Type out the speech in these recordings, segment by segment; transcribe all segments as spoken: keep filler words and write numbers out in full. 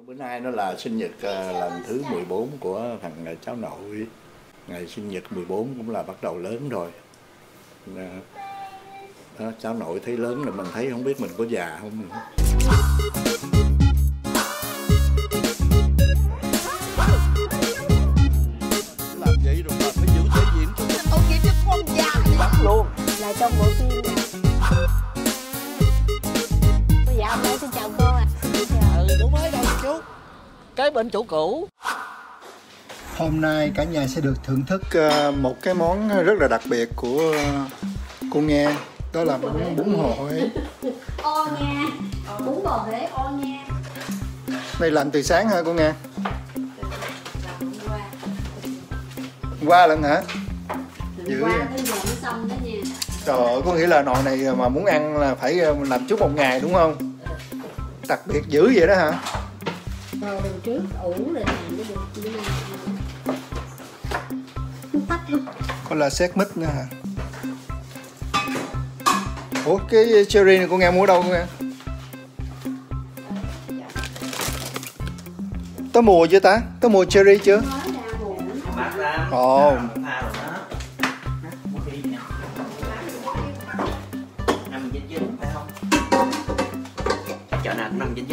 Bữa nay nó là sinh nhật lần thứ mười bốn của thằng cháu nội. Ngày sinh nhật mười bốn cũng là bắt đầu lớn rồi. Đó, cháu nội thấy lớn là mình thấy không biết mình có già không nữa. Làm vậy rồi mà phải giữ thể diện cho ông kia chứ con già lắm luôn. Là trong bộ phim nè. Dạ ông ơi, xin chào cô ạ. Ừ, đúng mới đâu chú. Cái bên chủ cũ. Hôm nay cả nhà sẽ được thưởng thức một cái món rất là đặc biệt của cô Nga. Đó là bún bún bò Huế. O nha, bún bò Huế o nha. Này làm từ sáng hả cô Nga? Qua lần hả? Dữ qua tới giờ mới xong đó nha. Trời ơi, có nghĩa là nồi này mà muốn ăn là phải làm trước một ngày đúng không? Đặc biệt dữ vậy đó hả? Rồi đường trước ủ rồi làm cái được như này. Tắt luôn. Có là xét mít nữa hả? Ủa cái cherry này cô Nga mua đâu cô Nga? Có mùa chưa ta? Có mùa cherry chưa? Ồ. Chợ nào cũng năm chín chín.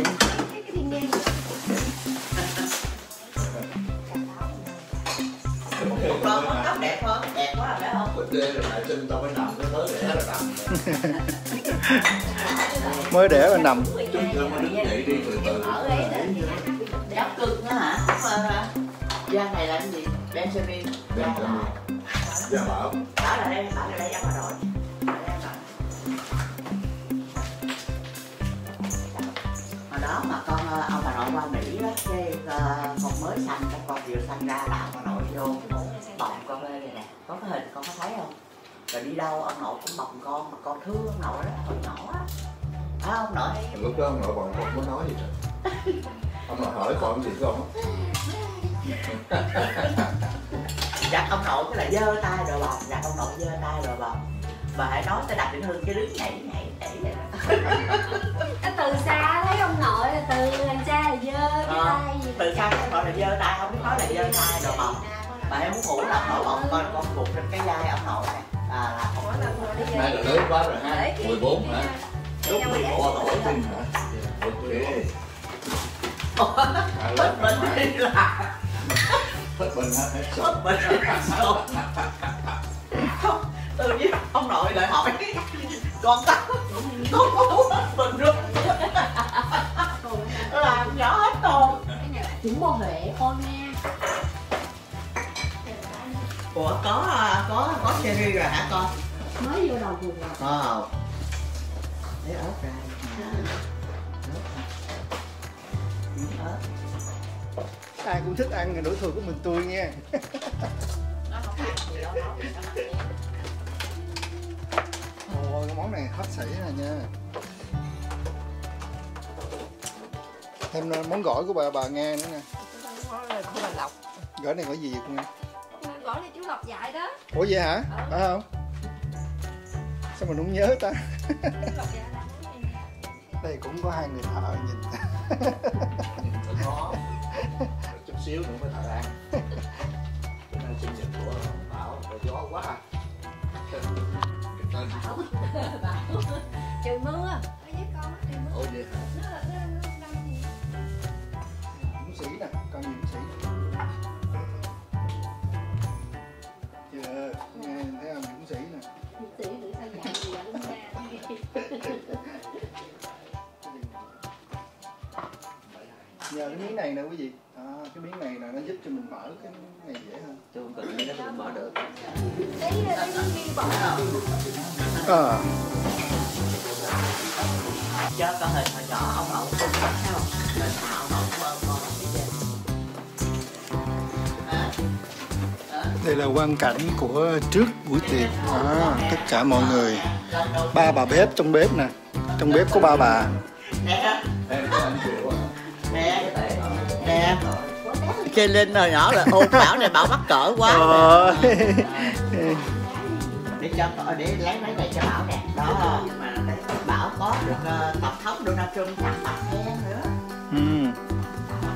Con tóc đẹp hơn, đẹp quá rồi phải không? Bữa trưa rồi lại chân tao phải nằm, cái mới đẻ là nằm. Mới đẻ là nằm. Chút nữa mà đứng dậy đi từ từ. Đắp cưng đó hả? Da này là cái gì? Benjamin. Da là... Da bảo. Đó là đây, bảo là đây ăn mà rồi. Hồi đó mà con ông bà nội qua Mỹ đó, cái con mới sanh, cái con vừa sanh ra là ông bà nội vô bọc con lên này nè, có cái hình con có thấy không? Rồi đi đâu ông nội cũng bọc con, mà con thương ông nội đó, hồi nhỏ á. Đó ông nội. Lúc đó ông nội còn không có nói gì hết. Ông nội hỏi con gì con? Dặn ông nội cái là giơ tay rồi bọc, dặn ông nội giơ tay rồi bọc. Và hãy nói tới Đặng Định Hưng cái đứng nhảy nhảy nhảy vậy đó. Cái từ xa thấy ông nội là từ làm xa là dơ cái à, tay gì. Từ xa thấy ông nội là giơ tay, không biết nói là giơ tay rồi bọc. Mà em muốn ngủ là ông nội bọc con con gục trên cái vai ông nội này. À là không có. Nay là lớn quá rồi ha. mười bốn hả? Lúc mười bốn tuổi tin hả? Hết bệnh đi là. Hết bệnh hả? Hết bệnh đi là sao? Không, tự nhiên ông nội lại hỏi con tao con có thuốc hết bệnh rồi. Làm nhỏ hết rồi. Bún bò Huế o nha. Ủa có có có cherry rồi hả con? Mới vô đầu vùng rồi. Ờ. Lấy ớt ra. Ớt. Ai cũng thích ăn, đối thủ của mình tôi nha. Ồ, cái món này hấp sảy nè nha. Thêm món gỏi của bà bà Nga nữa nè. Của bà Lộc. Gỏi này gỏi gì vậy cô Nga? Gỏi này chú Lộc dạy đó. Ủa vậy hả? Phải không? Sao mình không nhớ ta? Đây cũng có hai người thợ nhìn. Nhìn khó. Chút xíu nữa mới thợ ăn. Bữa nay sinh nhật của Bảo, rồi gió quá à. Bảo. Trời mưa. Nói với con trời mưa. Ủa vậy hả? Nó là nó nó đâm gì? Dũng sĩ nè, con nhìn sĩ. Chưa, nghe thấy không Dũng sĩ nè. Dũng sĩ tự sao dạy gì vậy đúng ra. Nhờ cái miếng này nè quý vị. À, cái miếng này là nó giúp cho mình mở cái này dễ hơn. Tôi không cần nghĩ nó không mở được. Đấy là cái miếng bỏ. À. Cho con hình hồi nhỏ ông nội cũng thấy không? Nên nào ông nội cũng ôm con biết chưa? Đây là quang cảnh của trước buổi tiệc. À, tất cả mọi người. Ba bà bếp trong bếp nè. Trong bếp có ba bà. Nè. Nè. Nè. Trên lên hồi nhỏ là ôm Bảo này Bảo mắc cỡ quá. Ờ. Để cho để lấy mấy này cho Bảo nè. Đó. Bảo có được uh, tổng thống Donald Trump tặng bằng khen nữa. Ừ.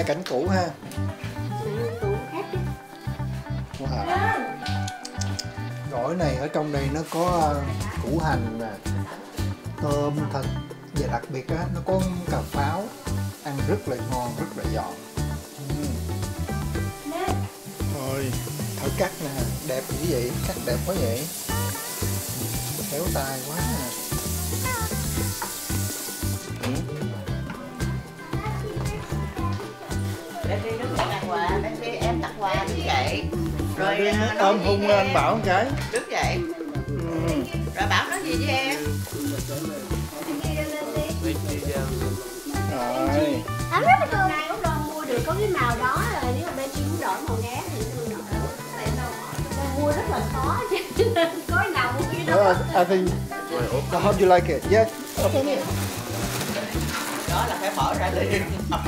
cảnh cũ ha. Tủ khác chứ. Wow. Gỏi này ở trong đây nó có củ hành nè, tôm thịt, và đặc biệt á nó có cà pháo, ăn rất là ngon, rất là giòn. Uhm. Rồi thợ cắt nè, đẹp như vậy, cắt đẹp quá vậy, khéo tay quá nè. Bé đi đứng tặng quà, bé đi em tặng quà như vậy. Rồi Đi ôm hôn anh Bảo một cái. đứng dậy. Ừ. Rồi Bảo nói gì với em? Rồi. Ấm rất là thường này cũng đâu mua được có cái màu đó rồi, nếu mà bên kia muốn đổi màu ngá thì mua đổi. Mua rất là khó chứ nên có cái nào mua cái đó. Uh, I think. So how do you like it? Yes. Okay. Đó là phải mở ra liền.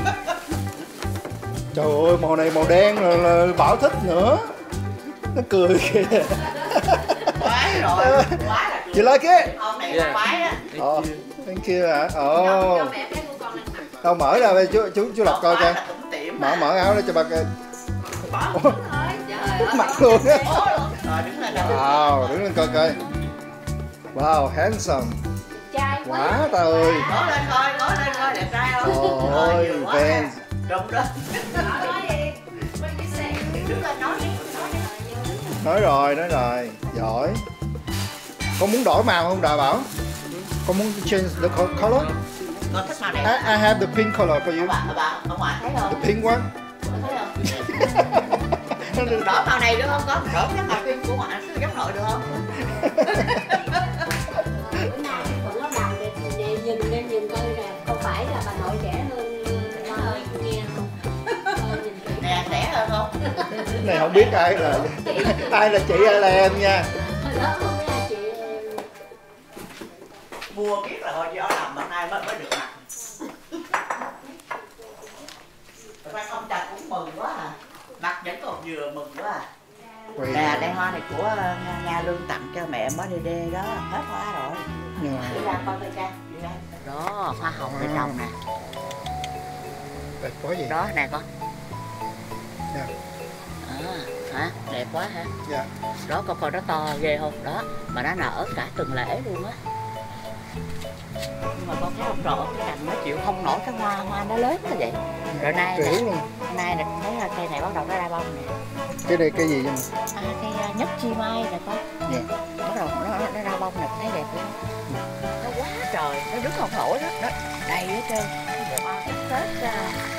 Trời ơi, màu này màu đen là, là Bảo thích nữa. Nó cười kìa. Quái rồi, quái là You like it? hôm này là quái á. Oh, thank you ạ. Oh. Cho mẹ bé của con ăn mặc. Đâu mở ra đây, chú chú chú lọc coi coi. Mở mở áo ra cho bà coi. Bỏ Ủa, mặt luôn á. Rồi đứng lên đâu. Wow, đứng lên coi coi. Wow, handsome. Trai quá. Quá ta ơi. Ngó lên coi, ngó lên coi đẹp trai không? Ôi, nhiều quá Vans. ha. Đúng đó. Đứng lên nói đi, nói đi. Nói rồi, nói rồi. Giỏi. Con muốn đổi màu không Đà Bảo? Con muốn change the co- color? Con thích màu này. I, I have the pink color for you. Bà, bà, ông ngoại thấy không? The pink one. Thấy không? Đổi màu này được không con? Đổi cái màu pink của ngoại nó giống nội được không? Bữa nay vẫn có đầm để, để nhìn em nhìn coi nè, không phải là bà nội trẻ hơn bà ơi nghe không? Ờ, nhìn kỹ. Nè, rẻ hơn không? Cái này không biết ai là ai là chị ai là em nha. Đó không phải là chị em. Mua biết là hồi gió làm hôm nay mới mới được mặc. Phải ông Trạch cũng mừng quá à. Mặc vẫn còn vừa mừng quá à. Nè, đây hoa này của Nga, Nga Lương tặng cho mẹ mới đê đê đó, hết hoa rồi. Yeah. Đi ra coi coi cha, đi ra. Đó, hoa hồng để trồng nè. Đẹp quá vậy. Đó nè con. Dạ. À, hả? Đẹp quá hả? Dạ. Đó con coi nó to ghê không? Đó, mà nó nở cả tuần lễ luôn á. Nhưng mà con thấy không rõ cái cành nó chịu không nổi cái hoa, hoa nó lớn như vậy. Rồi nay nè, Kiểu luôn. nay nè thấy là cây này bắt đầu nó ra bông nè. Cái này cây gì vậy? À, cây uh, nhất chi mai nè con. Dạ. Bắt đầu nó, nó ra bông nè, thấy đẹp luôn. Nó quá trời, nó đứng không nổi đó, đó đầy hết trơn. Cái bộ hoa cái Tết ra.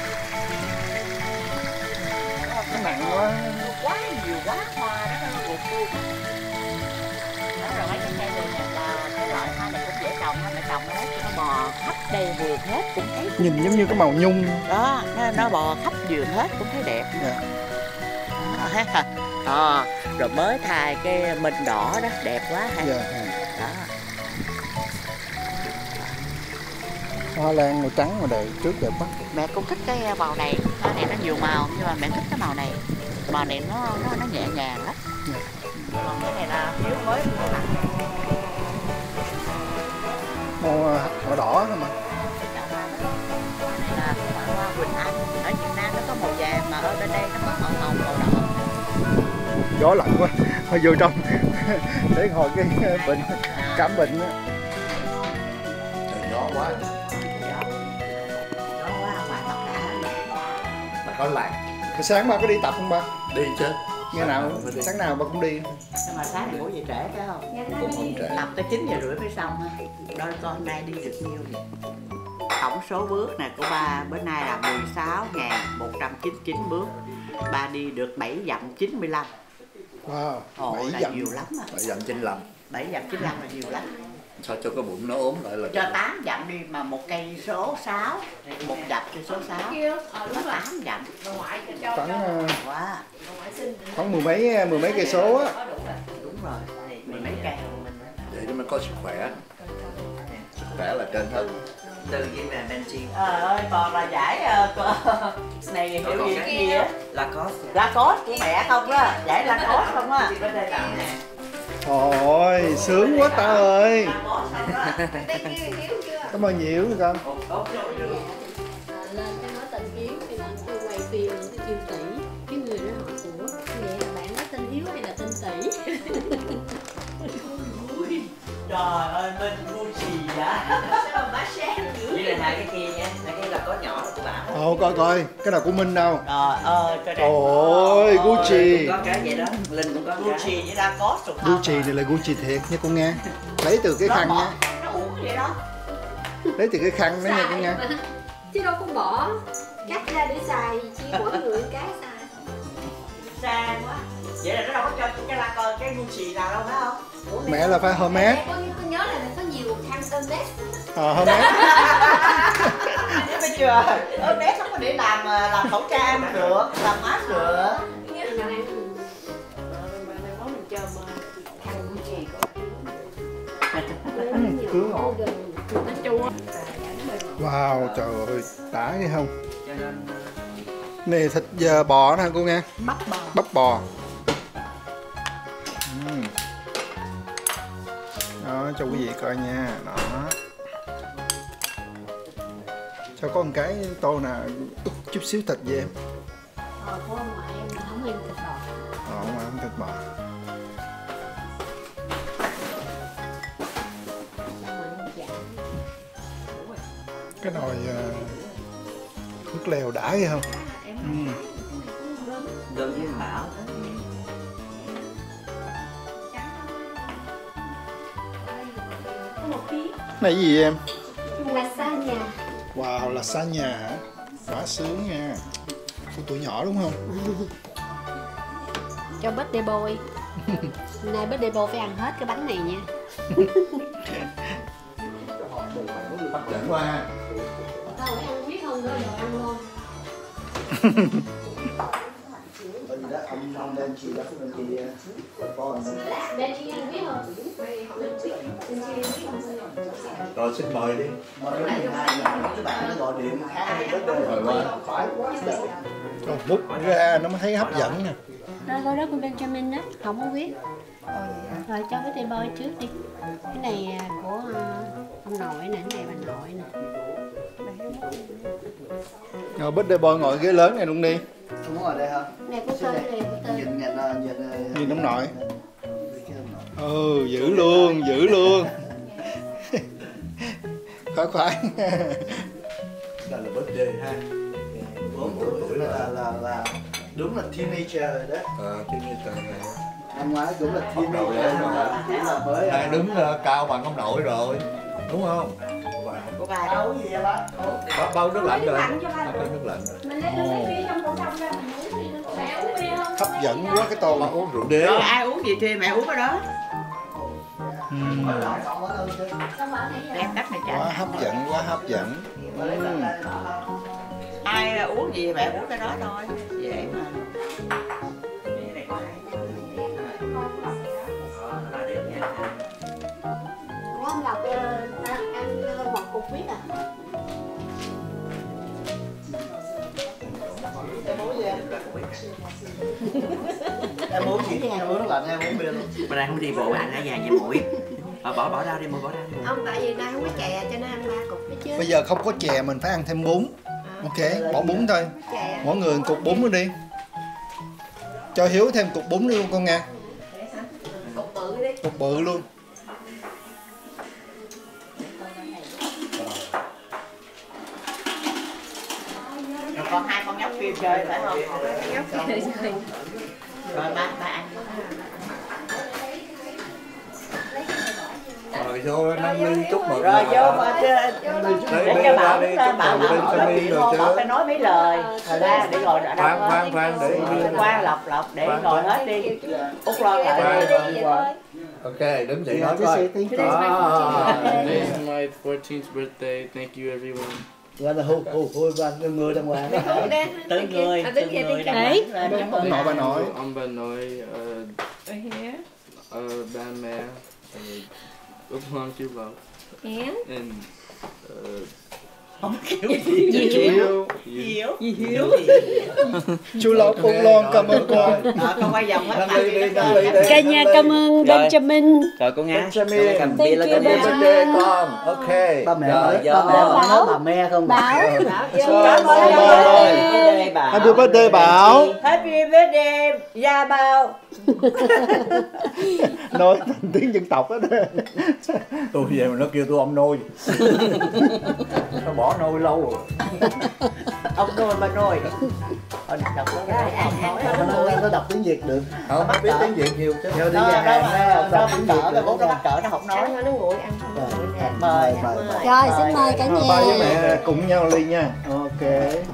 Nó nặng quá. Nó quá nhiều quá hoa đó, nó buồn buồn. Đó rồi mấy cái cây này nè là cái loại hoa này cũng dễ trồng, mẹ trồng nó nó bò khắp đầy vườn hết cũng thấy. Nhìn giống như cái màu nhung. Đó, nó, nó bò khắp vườn hết cũng thấy đẹp. Dạ. Đó, ha ha. À, rồi mới thay cái minh đỏ đó, đẹp quá ha. Dạ. Đó. Hoa lan màu trắng màu đầy trước đẹp quá. Mẹ cũng thích cái màu này, hoa này nó nhiều màu nhưng mà mẹ thích cái màu này. Màu này nó nó, nó nhẹ nhàng lắm. Dạ. Còn cái này là thiếu mới của mặt. Màu, màu đỏ thôi mà. Hoa này là hoa Quỳnh Anh. Ở Việt Nam nó có màu vàng mà ở bên đây nó có màu hồng, màu đỏ. Gió lạnh quá. Thôi vô trong để hồi cái bệnh cảm bệnh á. Trời gió quá. Gió quá ngoài mặt đã. Mà có lạc. Cái sáng ba có đi tập không ba? Đi chứ. Nghe nào, Phải đi. sáng nào ba cũng đi. Nhưng mà sáng này ngủ về trễ phải không? Cũng không trễ. Tập tới chín giờ rưỡi mới xong ha. Đôi con hôm nay đi được nhiêu vậy? Tổng số bước nè của ba bữa nay là mười sáu nghìn một trăm chín mươi chín bước. Ba đi được bảy dặm chín mươi lăm. Wow, Ồ, bảy là dặm. nhiều lắm á. Phải dặm chín lăm. bảy dặm chín mươi lăm là nhiều lắm. Sao cho cái bụng nó ốm lại là Cho tám dặm đi mà một cây số sáu, một dặm cây số sáu. Là tám dặm. Khoảng ờ, Quá. khoảng mười mấy mười mấy cây số á. Đúng rồi. Mười mấy cây. vậy nó mới có sức khỏe. Sức khỏe là trên hết. Từ gì về Benji. Ờ ơi, còn là giải uh, này hiểu gì cái gì á? Lacoste. Lacoste của mẹ không á, giải Lacoste không á. Ôi, sướng quá ta ơi. Cảm ơn nhiều con. Lên cái nói tình kiếm thì mình tôi quay Trời ơi, Minh Gucci đã. Sao mà bá sáng dữ Đây là hai cái kia nha, hai cái là có nhỏ là của bạn. Ồ, coi coi, cái nào của Minh đâu? Trời ơi, cái này. Ôi, Gucci. Có cái vậy đó, Linh cũng có Gucci với Lacoste rồi. Gucci này là Gucci thiệt nha con nghe. Lấy từ cái khăn nha. Nó uống vậy đó. Lấy từ cái khăn đó nha con nghe. chứ đâu có bỏ cắt ra để xài, chỉ mỗi người cái xài. Xa quá. Vậy là nó đâu có cho cái Lacoste, cái Gucci nào đâu phải không? Mẹ là phải Hermes. Có, có nhớ là có nhiều thang Hermes. Ờ, Hermes. Biết bây giờ, Hermes không có để làm làm khẩu trang được, làm mát được. Cứ ngọt. Wow, trời ơi, đã đi không? Này thịt uh, bò nè cô nghe. Bắp bò. Bắp bò. Uhm. Đó, cho quý vị coi nha. Đó. Sao có một cái tô nào úp chút xíu thịt về em? Ờ, của ông ngoại em không ăn thịt bò. Ờ, không ăn thịt bò. Cái nồi uh, nước lèo đã hay không? Ừ. Đơn với Bảo. Có một ký. Này gì em? Lasagna. Wow, lasagna hả? Quá sướng nha. Của tuổi nhỏ đúng không? Cho birthday boy. Nay birthday boy phải ăn hết cái bánh này nha. Hấp dẫn quá. Tao phải ăn biết không, rồi ăn luôn. Bởi vì đó ông ông lên chị đó lên chị con. Bên chị ăn biết không? Bên chị ăn biết không? Rồi xin mời đi. Mời đến mười hai giờ, các bạn nó gọi điện khá là bất Rồi qua. phải quá. Rồi múc ra nó mới thấy hấp dẫn nè. Đó, đó, đó của Benjamin đó, không có biết. Rồi cho cái tay boy trước đi. Cái này của uh, ông nội nè, cái này bà nội nè. Rồi birthday boy ngồi ghế lớn này luôn đi. Không ngồi đây hả? Cái này của tên, cái này của tên. Nhìn nhìn nhìn Nhìn ông nội. Ừ, giữ luôn, giữ luôn. Khoái khoái. Đây là birthday ha. bốn tuổi là là là đúng là teenager rồi đó. Ờ, thiên nhiên trời này. Năm ngoái cũng là Đầu teenager rồi. chỉ là mới Đang đứng uh, cao bằng ông nội rồi. Đúng không? có bà đâu gì vậy bác? Bao, bao nước lạnh rồi. Bao nước lạnh rồi. Mình lấy nước bia trong cổ trong ra mình uống đi. Mẹ uống bia không? Hấp dẫn quá cái tô. Mà uống rượu đế. Rồi ai uống gì thì mẹ uống cái đó. Uhm. Xong rồi nãy giờ. Em cắt này Quá trả. hấp dẫn, quá hấp dẫn. Uhm. Ai uống gì mẹ uống cái đó thôi. Dễ mà. Ủa ông Lộc uh, ăn uh, một cục huyết à? Em uống gì em? Em uống gì? Em uống nước lạnh em uống bia luôn. Mà đang không đi bộ ăn ở nhà nhà muội. Ờ, bỏ bỏ ra đi, mua bỏ ra đi. Ông tại vì nay không có chè cho nên ăn ba cục đó chứ. Bây giờ không có chè mình phải ăn thêm bún. Ok, bỏ bún thôi. Chè. Mỗi người một cục bún nữa đi. Cho Hiếu thêm cục bún nữa luôn con nha. Cục bự đi. Cục bự luôn. Rồi còn hai con nhóc kia chơi phải không? Nhóc chơi chơi. Rồi ba ba ăn. Rồi vô nâng ly chúc mừng. Rồi vô mà chơi. Đây, Để đây, cho bảo đây, bảo chúc bảo mừng bên bảo Sammy rồi chứ. bảo phải nói mấy lời. Rồi ra để ngồi ở đâu. Khoan, khoan, khoan, để qua lọc lọc để khoan, ngồi khoan. hết đi. Út lo lại. Khoan, Ok, đứng dậy nói coi. À, Today is my fourteenth birthday. Thank you, everyone. Gọi là hù hù hù và người đàng hoàng. Từng người, từng người đàng hoàng. Ông nội bà nội. I'm bà nội, uh, uh, ba mẹ, uh, ước mong chú Lộc. Yeah. And uh, Không kiểu gì. Diệu. Diệu. Diệu. Chú Lộc Úc Loan cảm ơn con. Ờ, con quay vòng hết. Đi đi đi đi. Cả nhà cảm ơn Benjamin. Rồi cô Nga. Benjamin. Cầm Thank bia lên you, đây. ba. Birthday con. Ok. Ba mẹ Rồi, ơi, vô. ba mẹ ơi, nói bà me không? Bảo. Cảm ơn ơi. Happy birthday Bảo. Happy birthday Gia Bao. Nói thành tiếng dân tộc đó. Tôi về mà nó kêu tôi ông nôi. Nó bỏ nôi lâu rồi. Ông nôi ba nôi. Ờ, đọc đó, ông nói Nó, nó đọc tiếng Việt được. Không, nó biết tiếng Việt nhiều chứ. Vô đi nó nhà nó hàng nó đọc mắc tiếng cỡ, Việt cái được. bố nó mắc cỡ nó không nói. Nó nguội ăn. Mời. Rồi xin mời cả Ba với nhà. mẹ cùng nhau ly nha. Ok.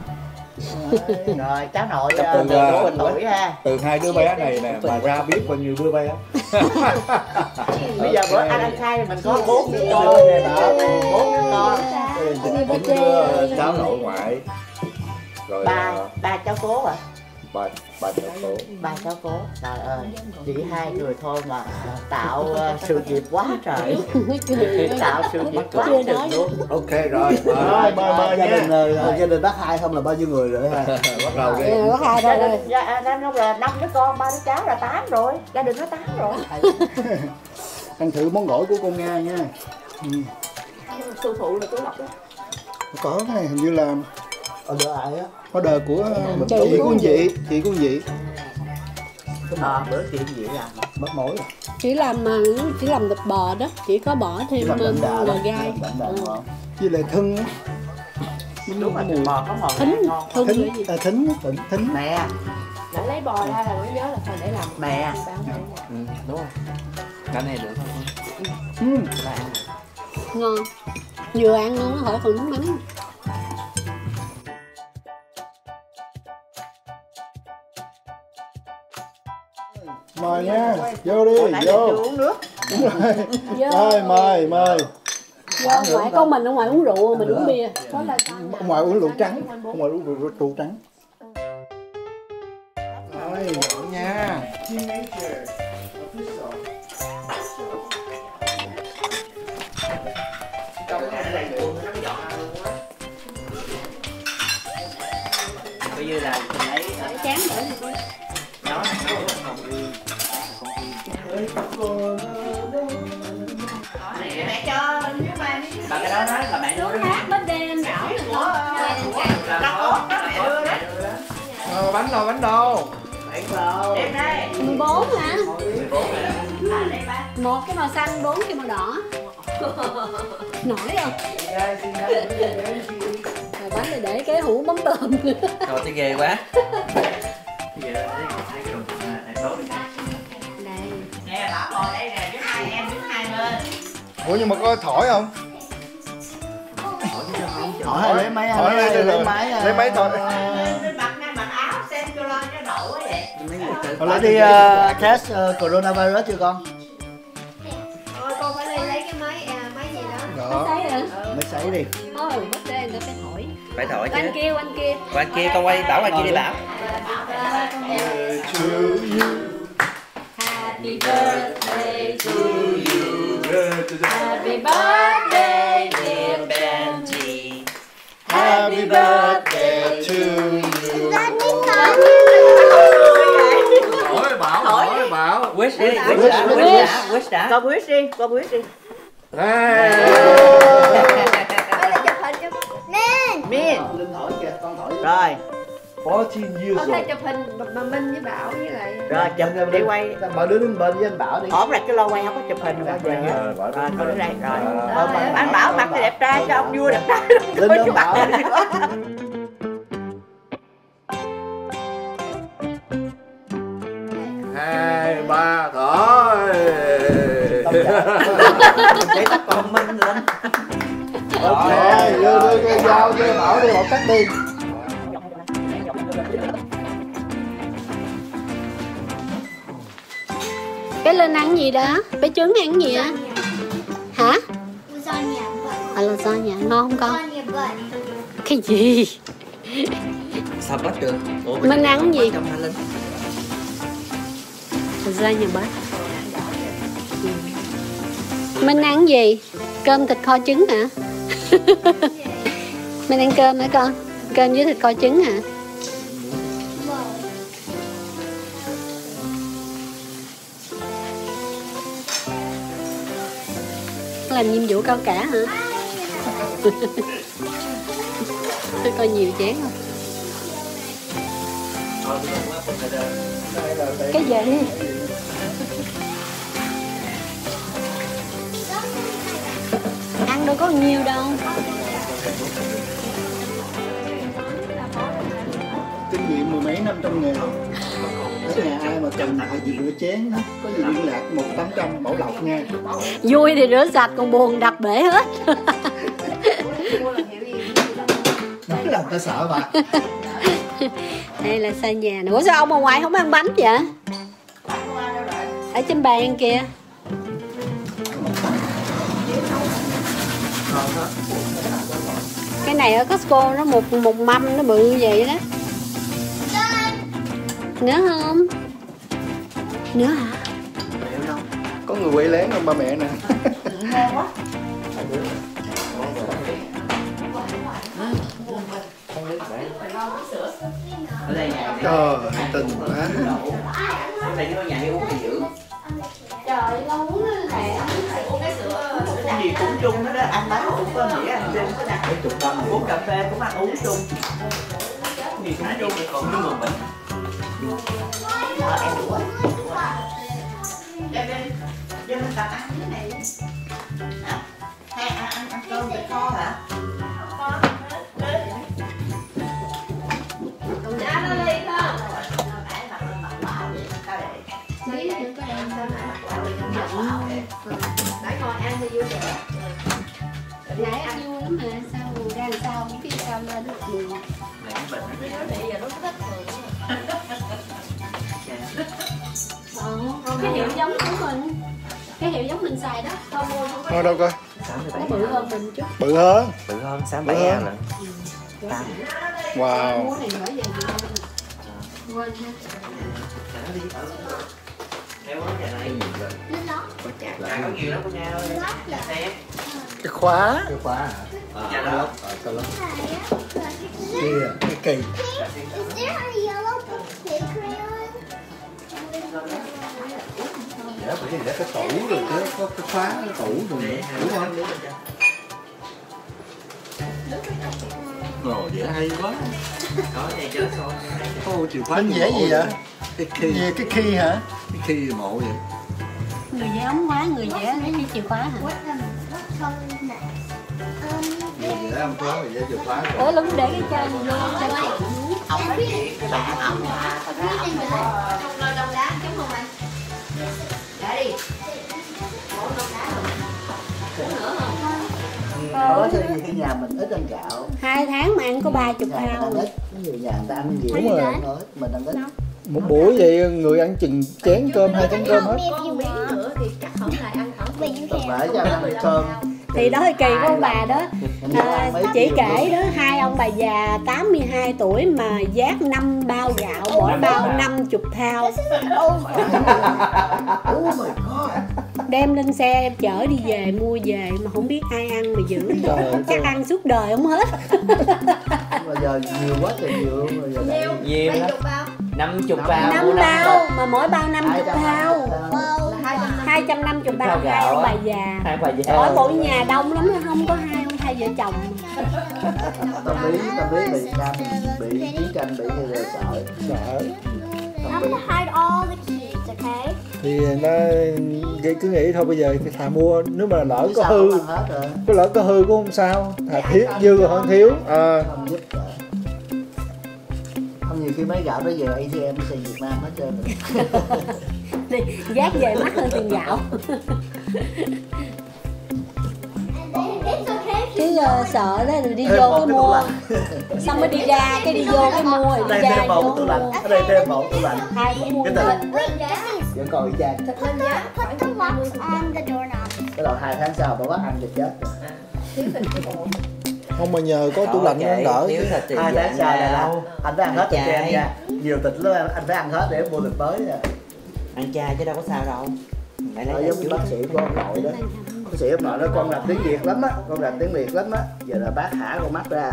Rồi cháu nội Từ, từ uh, đủ tuổi ha. Từ hai đứa bé này nè mà ra biết bao nhiêu đứa bé. Bây giờ bữa anh anh khai mình có bốn đứa con nè đó, bốn đứa con. Chín đứa cháu nội ngoại. Rồi Ba ba cháu cố à? ba ba cháu cố. Ba cháu cố. Trời ơi, chỉ hai người thôi mà tạo uh, sự nghiệp quá trời. Tạo sự nghiệp quá trời luôn. Ok rồi. Rồi, mời mời Gia đình nha. rồi, Một gia đình bác hai không là bao nhiêu người rồi ha? Bắt đầu đi. Có hai Gia rồi. đình gia đình nó là năm đứa con, ba đứa cháu là tám rồi. Gia đình nó tám rồi. Ăn thử món gỏi của cô Nga nha. Ừ. Sư phụ là chú Lộc đó. Có cái này hình như là Order lại á. order của Chị chị của của anh chị, chị của anh chị. Ờ, bữa chị gì làm? Mất mối rồi. Chỉ làm mà chỉ làm thịt bò đó, chỉ có bỏ thêm Chỉ làm đậm đà bò đó. gai. Đậm đà Ừ. ngon. Với lại thưng á. Đúng rồi, thịt bò có màu Thính, ngon. thun là Thính, gì? à, thính, thính, thính. Mẹ, Đã lấy bò ra là mới nhớ là phải để làm. mẹ. Ừ, đúng rồi. Cái này được không? Ừ. Ba ăn. Ngon. Vừa ăn ngon nó khỏi còn nước mắm. Mời nha, vô đi, Hồi nãy giờ chưa vô. uống nước. Rồi, mời, mời. Vô ngoại con mình ở ngoài uống rượu, mình uống bia. Có là Ông ngoại uống rượu trắng, ông ngoại uống rượu, rượu trắng. Rồi, nhậu nha. Coi như là mình lấy chán nữa thì coi. nó nó không đi. Mẹ cho nếu mà Mà cái đó đó là mẹ nuôi đó. Hát bánh đen đảo được không? Ờ, bánh đâu, bánh đâu. Đem đây. mười bốn hả? Một cái màu xanh, bốn cái màu đỏ. Nổi không? Rồi bánh này để cái hũ mắm tôm. Rồi thấy ghê quá. Bây giờ lấy lấy cái đồ này đổ đi. Đây. Nè, Bảo ngồi đây nè, với hai em đứng hai bên. Ủa nhưng mà có thổi không? Hỏi hay lấy máy, Hỏi lấy, lấy máy, lấy máy thôi. Nên mặc nên mặc áo xem cho lo cho đậu quá vậy. Hồi nãy đi uh, test uh, coronavirus chưa con? Thôi con phải đi lấy cái máy à, máy gì đó. Đó. Máy sấy hả? Mới sấy đi. Ôi, mất đây người ta phải thổi. Phải thổi chứ. Quanh kia, quanh kia. Qua kia con quay Bảo qua kia đi Bảo. Happy birthday to you. Happy birthday dear Benji. Happy birthday to you. Hỏi Bảo, hỏi Bảo. Wish đi, wish đã, wish đã, wish đã. Con wish đi, con wish đi. Miên. Linh thổi kìa, con thổi. Rồi, fourteen years Con thấy old. chụp hình bà Minh với Bảo với lại. rồi chụp đi quay. Bà đứa đứng bên với anh Bảo đi. Ổn là cái lo quay không có chụp hình bao giờ. Rồi, Bảo Rồi, đứng con bên. đứng đây, rồi. Ờ, bà- Anh Bảo mặc thì đẹp trai cho ông vua đẹp trai. Linh Coi ôm chú Bảo. mặt đi. Hai ba thổi. Để tắt con Minh lên. Ok, đưa đưa cái dao cho Bảo đi, Bảo cắt đi. Cái Linh ăn gì đó? Bé trứng ăn gì á? Hả? Lasagna butt. À, lasagna ngon không con? Lasagna butt. Cái gì? Sao bắt được? Ủa, Mình ăn gì? Trong Linh. Lasagna bát. Mình ăn gì? Cơm thịt kho trứng hả? Mình ăn cơm hả con? Cơm với thịt kho trứng hả? Làm nhiệm vụ cao cả hả? Tôi coi nhiều chén không? Cái gì? Ăn đâu có nhiều đâu. Kinh nghiệm mười mấy năm trong nghề. Ở nhà ai mà cần phải gì rửa chén đó, có gì liên lạc một tám trăm Bảo Lộc nha. Vui thì rửa sạch, còn buồn đập bể hết. Nói làm ta sợ bà. Đây là xa nhà nè. Ủa sao ông ở ngoài không ăn bánh vậy? Ở trên bàn kìa. Cái này ở Costco nó một một mâm nó bự vậy đó. Nữa không? Nữa hả? Có người quay lén không ba mẹ nè. Trời tình quá. Đây nó nhà đi uống gì dữ. Trời con uống lẹ. Uống cái sữa cái gì cũng chung hết đó, ăn bánh cũng có nghĩa ăn chung cái đặt chục năm uống cà phê cũng ăn uống chung. Gì cũng chung còn như một mình. Ờ em đũa. Đem lên. Đem lên tập ăn cái này. Hả? Hay ăn ăn ăn cơm thịt kho hả? Đã nó đi không? Mấy đứa có em sao hả? Nãy ngồi ăn thì vui vẻ. Nãy ăn vui lắm mà sao ra làm sao không biết sao lên được buồn. Bây giờ nó thích rồi. Ờ, cái hiệu giống của mình. Cái hiệu giống mình xài đó. Thôi mua không có. Thôi đâu coi. Nó bự hơn mình chút. Bự hơn. Bự hơn sáu bảy ngàn lận. Wow. Mua này gửi về gì đâu. Quên ha. Cái khóa. Cái khóa hả? Dạ đó. Ờ, sao lắm. Kia, cái kỳ. Is there a yellow pig crayon? Dạ, bởi vì để cái tủ rồi chứ, có cái khóa, cái tủ rồi nữa, đúng không? Rồi, vậy hay quá. Có vậy chứ thôi. Ô, chìa khóa Tên dễ gì vậy? Cái key. Gì cái key hả? Cái key mộ vậy. Người vẽ ống khóa, người vẽ lấy cái chìa khóa hả? What, um, what color is next? Um, Người vẽ không khóa, người vẽ chìa khóa. Ủa lúc để cái chân vô cho nó Ông nói chuyện cái bạn ông mà thật ra ông không có Không lo đông đá chút không anh? Để đi. Bỏ đông đá rồi. Uống nữa không? có gì cái nhà mình ít ăn gạo. hai tháng mà ăn có ba chục Nhà mình thao. ăn ít, nhiều nhà người ta ăn nhiều. Đúng rồi. Nói, mình ăn ít. Một buổi vậy người ăn chừng chén cơm hai chén cơm hết. Có một miếng nữa thì chắc không lại ăn không. Còn phải cho ăn cơm. Thì đó thì kỳ của ông bà đó. À, chỉ kể đó hai ông bà già tám mươi hai tuổi mà vác năm bao gạo, mỗi bao năm chục thao, Oh my god. đem lên xe chở đi về mua về mà không biết ai ăn mà giữ. Trời Chắc ăn suốt đời không hết. Mà giờ nhiều quá trời nhiều luôn rồi giờ đây. Nhiều. Nhiều Mấy lắm. chục bao. Năm chục bao. Năm bao mà mỗi bao năm chục thao, Là hai trăm năm mươi bao hai ông bà già. Hai bà già. Ở mỗi nhà đông lắm, không có hai ông hai vợ chồng. Tâm lý, tâm lý Việt Nam mình bị chiến tranh, bị bây giờ sợ. Sợ. I'm gonna hide all the keys, okay? Thì nó cứ nghĩ thôi bây giờ thì thà mua, nếu mà lỡ có Sao hư, không ăn hết rồi. có lỡ có hư cũng không sao, thà thiếu dư hơn thiếu. À. Không giúp đỡ. Không nhiều khi mấy gạo đó về a tê em xì Việt Nam hết trơn rồi. Vác về mắc hơn tiền gạo. It's okay. Chứ uh, sợ đó rồi đi vô cái mua, xong mới đi ra cái đi vô cái mua rồi đi Đây ra thêm vô một tủ lạnh, mua. ở đây thêm một tủ lạnh. Hai cũng mua Cái lên. tình Wait, Daddy, vẫn còn y chang. Thật lên giá. put the locks on the doorknob. Cái đầu hai tháng sau bà bắt ăn thì chết. Không mà nhờ có tủ lạnh nó đỡ. Thiếu thịt thì Hai tháng sau là đâu? Anh phải ăn hết thịt Chay. em nha. Nhiều thịt lắm anh phải ăn hết để mua thịt mới nha. Ăn chay chứ đâu có sao đâu. Phải Ở lấy giống như chút. bác sĩ của ông nội đó. Bác sĩ ông nội nói con rành tiếng Việt lắm á, con rành tiếng Việt lắm á. Giờ là bác thả con mắt ra.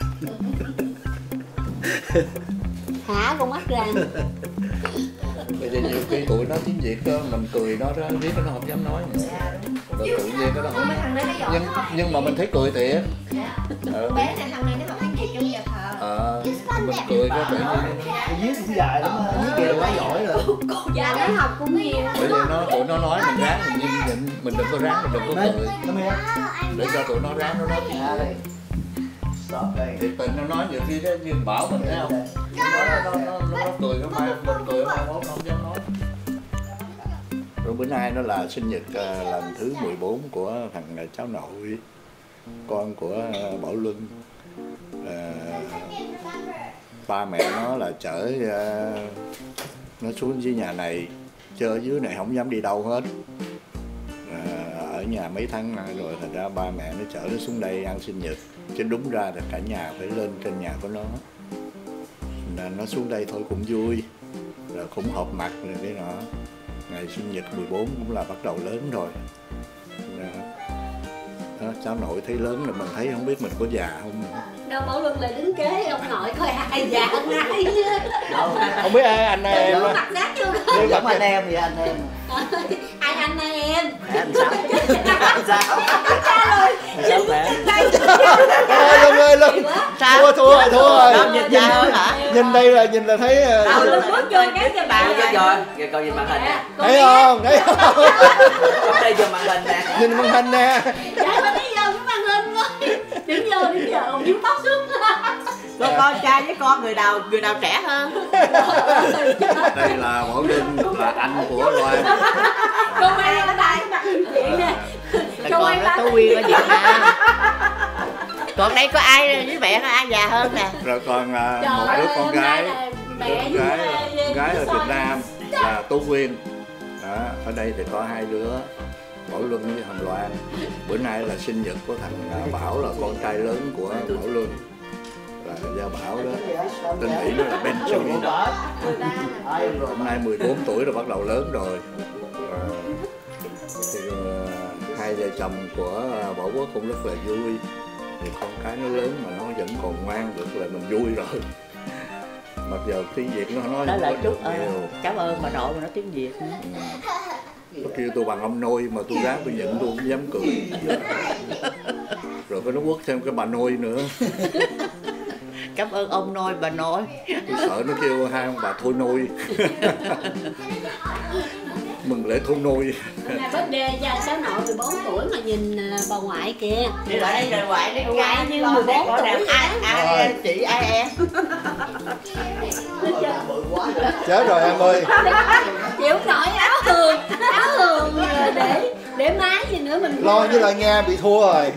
Thả con mắt ra. Bây giờ nhiều khi tụi nó tiếng Việt đó, mình cười nó ra biết nó không dám nói nữa. Rồi tự nhiên nó không. Nhưng nhưng mà mình thấy cười thiệt. Ờ. Bé này thằng này nó học tiếng Việt trong nhà thờ. Ờ, mình cười cái tự nhiên Viết cũng dài lắm, viết kìa quá giỏi rồi. Dạ nó học cũng nhiều. bởi vì nó tụi nó nói mình ráng mình nhìn mình đừng có ráng mình đừng có cười để cho tụi nó ráng nó nói chuyện thì tình nó nói nhiều khi đó như bảo mình thấy không nó nó nó nó cười cái mai mình cười mai mốt nó không dám nói. Rồi bữa nay nó là sinh nhật uh, lần thứ mười bốn của thằng cháu nội con của uh, Bảo Luân. Uh, ba mẹ nó là chở uh, nó xuống dưới nhà này chơi dưới này không dám đi đâu hết. À, ở nhà mấy tháng nay rồi thành ra ba mẹ nó chở nó xuống đây ăn sinh nhật chứ đúng ra là cả nhà phải lên trên nhà của nó nên nó xuống đây thôi cũng vui rồi cũng họp mặt rồi cái nọ. Ngày sinh nhật mười bốn cũng là bắt đầu lớn rồi. Đó, cháu nội thấy lớn rồi mình thấy không biết mình có già không nữa. Đâu Bảo Luân là đứng kế ông nội coi ai già hơn ai chứ. Không biết ai anh em á. Mặt giác chưa Như giống anh em vậy anh em. Ai anh ai em? Anh sao? Anh sao? Cha rồi. Sao mẹ? Ôi Luân ơi Luân. Thua thua rồi thua rồi. Nhìn cha hơn hả? Nhìn đây là nhìn là thấy. Bảo Luân bước vô cái cho bạn. Rồi rồi, rồi coi nhìn màn hình nè. Thấy không? Thấy không? Con đây vô màn hình nè. Nhìn màn hình nè. Dạ mà bây giờ cái màn hình thôi. Điểm giờ điểm giờ ông díu tóc xuống. Con con trai với con người nào người nào trẻ hơn? Đây là Bảo Luân là anh của Loan. Cô quay ở đây mặt chuyện nè. Cô quay Con Tố Quyên ở Việt Nam. Còn đây có ai với mẹ có ai già hơn nè? Rồi còn uh, một đứa con gái, đứa con gái, con gái ở Việt Nam là Tố Quyên. Đó, ở đây thì có hai đứa, Bảo Luân với Hồng Loan. Bữa nay là sinh nhật của thằng uh, Bảo là con trai lớn của Bảo Luân. Là Gia Bảo đó, tên Mỹ nó là Benjamin. Hôm nay mười bốn tuổi rồi bắt đầu lớn rồi. À, thì uh, hai vợ chồng của uh, Bảo Quốc cũng rất là vui. Thì con cái nó lớn mà nó vẫn còn ngoan được là mình vui rồi. Mặc dù tiếng Việt nó nói Đó là không chút có nhiều. uh, cảm ơn bà nội mà nói tiếng Việt. Nó kêu tôi bằng ông nội mà tôi ráng tôi nhận tôi không dám cười. Rồi cái nó quất thêm cái bà nội nữa. Cảm ơn ông nội bà nội. Tôi sợ nó kêu hai ông bà thôi nôi. Mừng lễ thôi nôi. Hôm nay birthday cho cháu nội mười bốn tuổi mà nhìn bà ngoại kìa. Đi lại đây rồi ngoại đi Bà ngoại như mười bốn tuổi. Ai ai chị ai em. Chết rồi em ơi. Chịu nổi áo thường, áo thường để để mái gì nữa mình Lo với lại Nga bị thua rồi.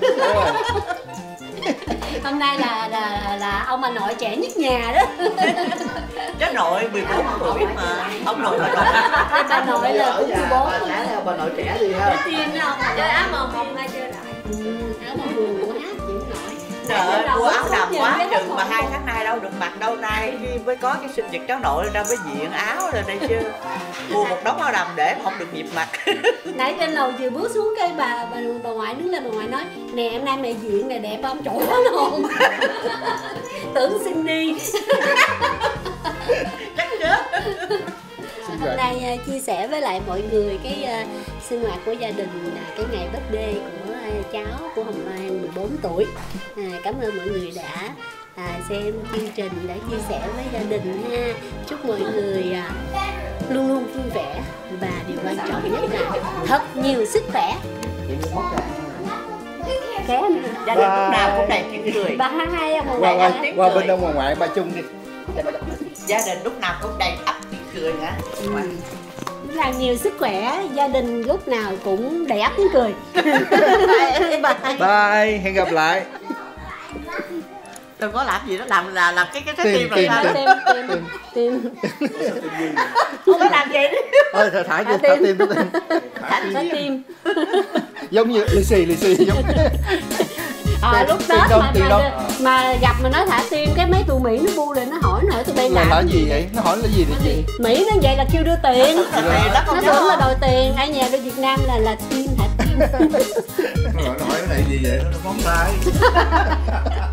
Hôm nay là là là ông bà nội trẻ nhất nhà đó. Cháu nội mười bốn tuổi mà ông nội bà nội. Đây bà nội là cũng mười bốn tuổi. Bà nội trẻ gì ha? Tiên đó ông chơi áo màu hồng ra chơi lại. Ừ, áo màu hồng của hát chịu nổi. Trời ơi, mua áo đầm quá chừng mà hai tháng nay đâu được mặc đâu, nay mới có cái sinh nhật cháu nội ra mới diện áo rồi đây chứ. Mua một đống áo đầm để mà không được dịp mặc. Nãy trên lầu vừa bước xuống cái bà bà, bà ngoại đứng lên bà ngoại nói nè em nay mẹ diện này đẹp không trội lắm không? Tưởng xin đi. Chắc chết. Hôm nay uh, chia sẻ với lại mọi người cái uh, sinh hoạt của gia đình, uh, cái ngày birthday của uh, cháu của Hồng Loan mười bốn tuổi. À, cảm ơn mọi người đã à, xem chương trình, đã chia sẻ với gia đình ha. Chúc mọi người à, luôn luôn vui vẻ và điều quan trọng nhất là thật nhiều sức khỏe. Khé nữa. Gia đình lúc nào cũng đầy tiếng cười. Bà hai ông Qua ngoại qua qua bên ông ngoại ba chung đi. Gia đình lúc nào cũng đầy ắp tiếng cười hả? Ừ. Là nhiều sức khỏe, gia đình lúc nào cũng đầy ắp tiếng cười. Bye. Bye, hẹn gặp lại. Đừng có làm gì đó, làm là làm cái cái trái Tim, tim rồi tim, sao? Tim, tim, tim. Không có làm gì đi. Thôi thả thả thả tim, thả tim. Thả tim. Giống như lì xì, lì xì giống. À, lúc Tết mà, mà, mà gặp mà nó thả tim cái mấy tụi Mỹ nó bu lên nó hỏi nữa tụi bay là làm gì vậy? Nó hỏi là gì để gì? Mỹ nó vậy là kêu đưa tiền. Nó Nó tưởng là đòi tiền. Ở nhà bên Việt Nam là là tim thả tim. Nó hỏi cái này gì vậy? Nó móng tay.